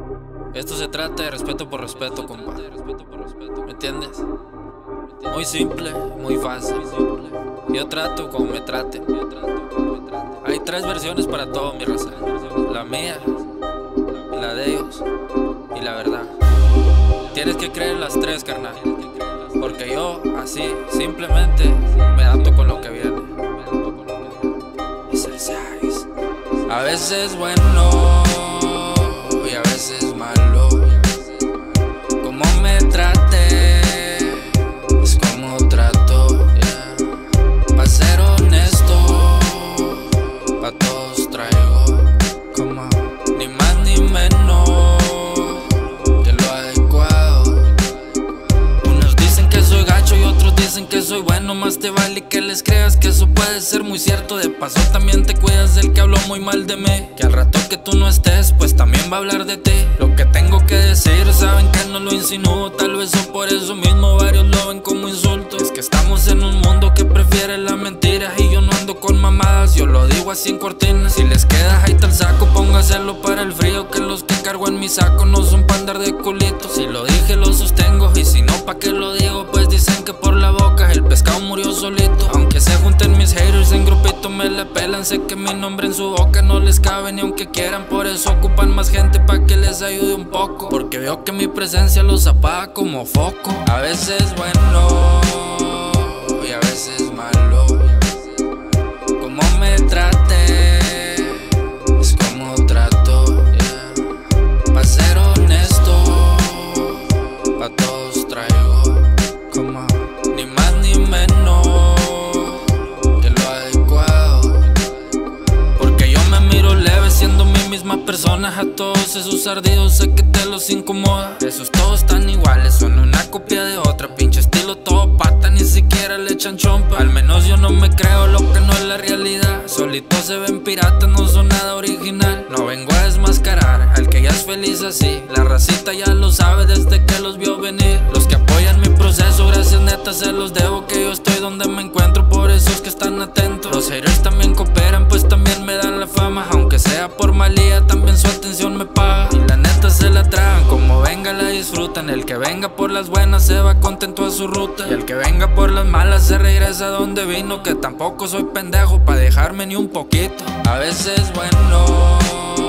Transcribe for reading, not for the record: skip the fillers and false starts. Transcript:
Esto se trata de respeto por respeto, compa. ¿Me entiendes? Muy simple, muy fácil. Yo trato como me traten. Hay tres versiones para todo, mi raza: la mía, la de ellos y la verdad. Tienes que creer en las tres, carnal, porque yo así simplemente me adapto con lo que viene. Es el 6. A veces bueno y a veces malo. Como me trate es como trato, yeah. Pa' ser honesto, pa' todos traigo, como ni más ni menos que lo adecuado. Unos dicen que soy gacho y otros dicen que soy bueno. Más te vale que les creas, que eso puede ser muy cierto. De paso también te cuidas del que habló muy mal de mí, que al rato que tú no estés, pues también va a hablar de ti. Lo que tengo que decir, saben que no lo insinúo. Tal vez o por eso mismo varios lo ven como insulto. Es que estamos en un mundo que prefiere la mentira, y yo no ando con mamadas, yo lo digo así en cortinas. Si les queda ahí el saco, póngaselo para el frío, que los que cargo en mi saco no son pa' andar de culito. Si lo dije lo sostengo, y si no, ¿pa' qué lo digo? Pues dicen que por la boca el pescado murió solito. Aunque se junten mis haters en grupito me la pelan. Sé que mi nombre en su boca no les cabe ni aunque quieran. Por eso ocupan más gente pa' que les ayude un poco, porque veo que mi presencia los apaga como foco. A veces bueno y a veces malo. Como me trate es como trato, yeah. Pa' ser honesto, pa' todos traigo, como ni más ni menos que lo adecuado. Porque yo me miro leve siendo mi misma persona. A todos esos ardidos sé que te los incomoda. Esos todos están iguales, son una copia de otra. Pinche estilo todo pata, ni siquiera le echan chompa. Al menos yo no me creo lo que no es la realidad. Solitos se ven piratas, no son nada original. No vengo a desmascarar al que ya es feliz así. La racita ya lo sabe desde que los vio venir. Los que apoyan mi proceso, gracias neta se los debo. Que yo estoy donde me encuentro, por eso es que están atentos. Los haters también cooperan, pues también me dan la fama. Aunque sea por malía, también su atención me paga. Y la neta se la tragan, como venga la disfrutan. El que venga por las buenas se va contento a su ruta, y el que venga por las malas se regresa a donde vino. Que tampoco soy pendejo pa' dejarme ni un poquito. A veces bueno